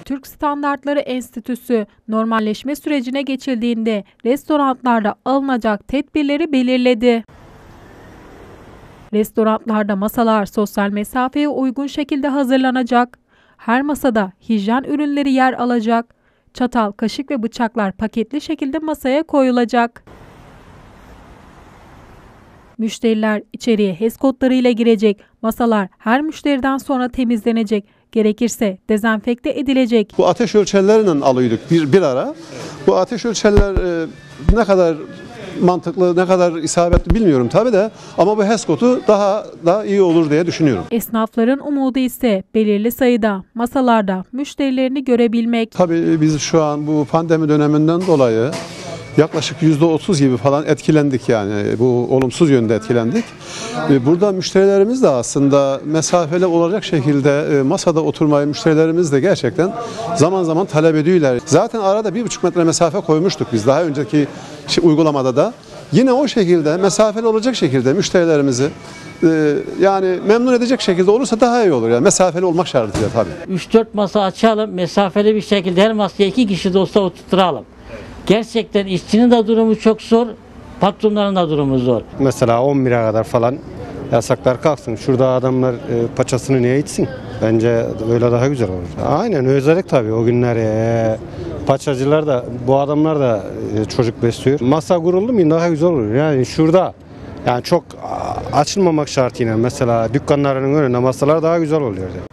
Türk Standartları Enstitüsü normalleşme sürecine geçildiğinde restoranlarda alınacak tedbirleri belirledi. Restoranlarda masalar sosyal mesafeye uygun şekilde hazırlanacak. Her masada hijyen ürünleri yer alacak. Çatal, kaşık ve bıçaklar paketli şekilde masaya koyulacak. Müşteriler içeriye HES kodlarıyla girecek. Masalar her müşteriden sonra temizlenecek. Gerekirse dezenfekte edilecek. Bu ateş ölçerleriyle alıyorduk bir ara. Bu ateş ölçerler ne kadar mantıklı, ne kadar isabetli bilmiyorum tabii de, ama bu HES kodu daha iyi olur diye düşünüyorum. Esnafların umudu ise belirli sayıda masalarda müşterilerini görebilmek. Tabii biz şu an bu pandemi döneminden dolayı yaklaşık %30 gibi falan etkilendik, yani bu olumsuz yönde etkilendik. Burada müşterilerimiz de aslında mesafeli olacak şekilde masada oturmayı müşterilerimiz de gerçekten zaman zaman talep ediyorlar. Zaten arada 1,5 metre mesafe koymuştuk biz daha önceki uygulamada da. Yine o şekilde mesafeli olacak şekilde müşterilerimizi yani memnun edecek şekilde olursa daha iyi olur. Yani mesafeli olmak şartıyla tabii. 3-4 masa açalım, mesafeli bir şekilde her masaya 2 kişi de olsa oturtturalım. Gerçekten işçinin de durumu çok zor, patronların da durumu zor. Mesela 11'e kadar falan yasaklar kalksın. Şurada adamlar paçasını niye içsin? Bence öyle daha güzel olur. Aynen, özellik tabii o günler. Paçacılar da, bu adamlar da çocuk besliyor. Masa kuruldu mu daha güzel olur. Yani şurada, yani çok açılmamak şartıyla mesela dükkanların önünde masalar daha güzel oluyor.